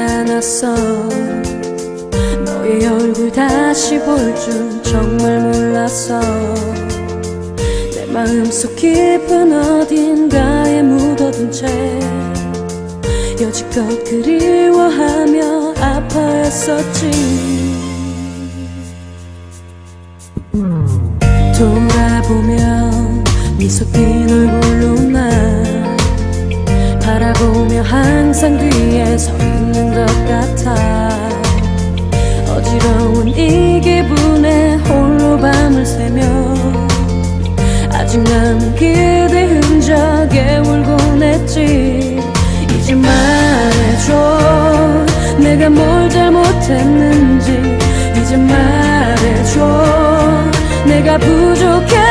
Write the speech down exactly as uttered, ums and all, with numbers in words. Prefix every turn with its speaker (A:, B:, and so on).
A: 않았어. 너의 얼굴 다시 볼 줄 정말 몰랐어. 내 마음속 깊은 어딘가에 묻어둔 채 여지껏 그리워하며 아파했었지. 돌아보면 미소 띤 얼굴로 날 바라보며 항상 뒤에 서 있는 것 같아. 어지러운 이 기분에 홀로 밤을 새며 아직 남은 그대 흔적에 울곤 했지. 이제 말해줘, 내가 뭘 잘못했는지. 이제 말해줘, 내가 부족해